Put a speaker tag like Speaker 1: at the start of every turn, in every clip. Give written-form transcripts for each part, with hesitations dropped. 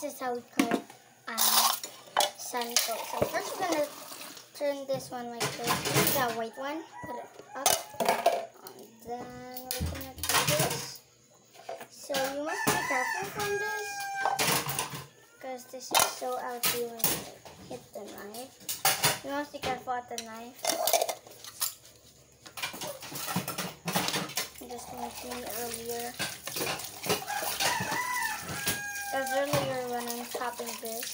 Speaker 1: this is how we cut Santo. So first we're gonna turn this one like this. The white one. Put it up. And then we're gonna do this. So you must be careful from this, because this is so ouchy when you hit the knife. You must be careful at the knife. This one came earlier. Because earlier when I'm chopping this,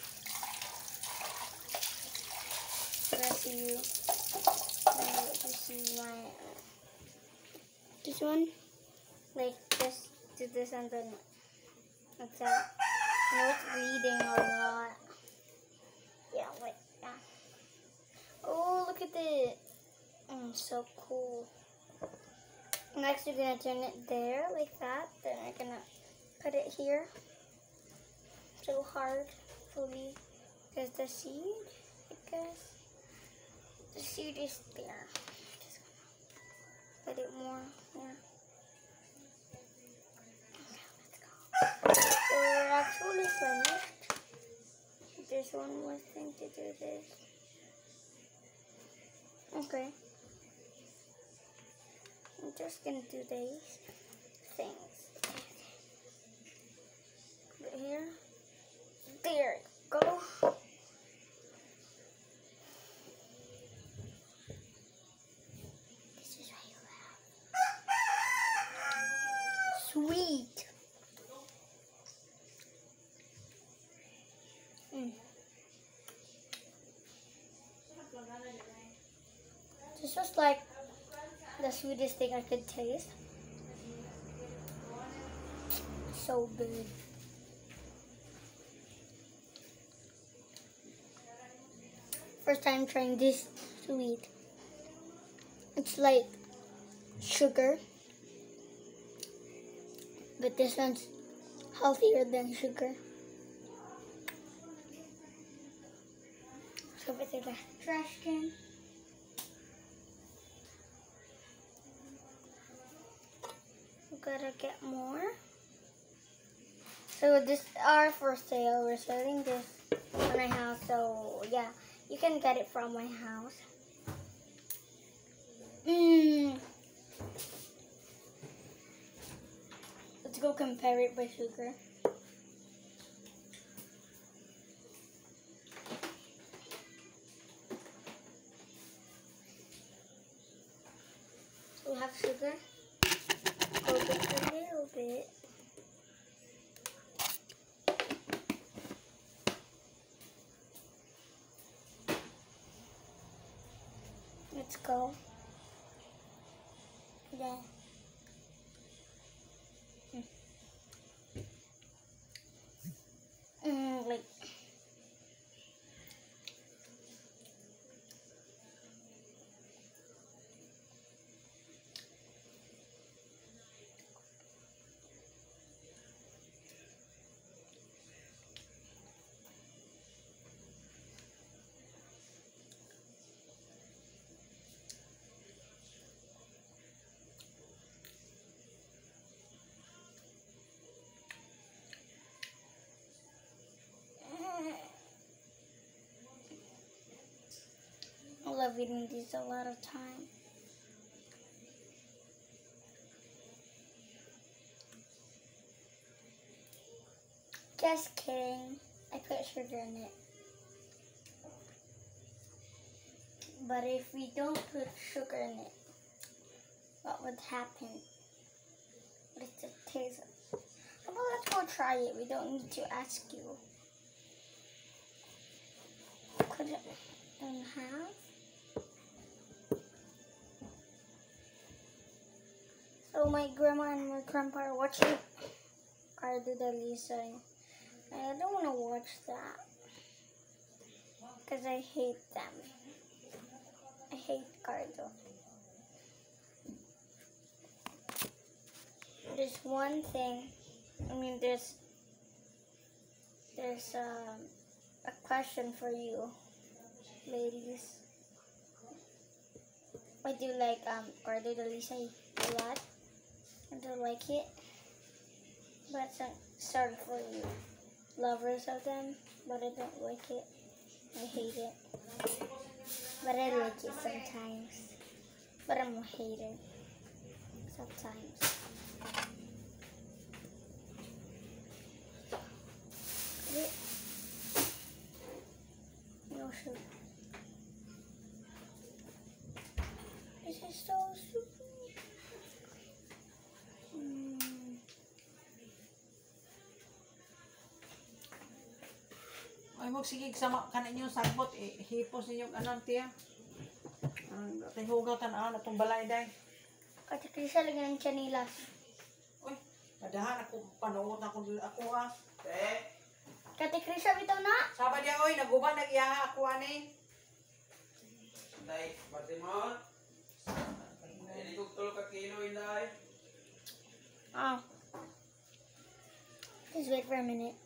Speaker 1: you see my this one, like this, do this and then like that. You know, it's bleeding a lot. Yeah, like that. Oh, look at it. So cool. Next, you're gonna turn it there like that. Then we're gonna put it here. So hard, fully, because the seed, because the seed is there. Just gonna put it more here. Okay, let's go. So we're actually finished. There's one more thing to do this. Okay. I'm just gonna do these things. Put it here. There you go. This is what you have. Sweet. This was like the sweetest thing I could taste. So good. First time trying this sweet. It's like sugar, but this one's healthier than sugar. So over there, the trash can. We gotta get more. So this are for sale. We're selling this at my house. So yeah, you can get it from my house. Let's go compare it by sugar. So we have sugar. Go just a little bit. Let's go. Yeah. Like. I love eating these a lot of time. Just kidding. I put sugar in it. But if we don't put sugar in it, what would happen? What is the taste? Well, let's go try it. We don't need to ask you. Cut it in half. So my grandma and my grandpa are watching Cardo Delisa. I don't want to watch that because I hate them. I hate Cardo. There's one thing. There's a question for you, ladies. I do like Cardo Delisa a lot. I don't like it, but sorry for you, lovers of them, but I don't like it. I hate it. But I like it sometimes. But I'm a hater. Sometimes. No shoot. This is so stupid.
Speaker 2: Ay, magsigig sa kaninyo sagbot, hipos ninyong anong tiya. Ang hugaw tanaw na itong balay day.
Speaker 1: Kati Krisa lagi ng chanilas.
Speaker 2: Uy, madahan ako, panood ako ah.
Speaker 1: Kati Krisa bitaw na.
Speaker 2: Sabad yan, oy, naguban, nag-iyaha ako ani.
Speaker 3: Inday, Baltimore. Hindi ko tulog ka kilo, Inday.
Speaker 1: Just wait for a minute.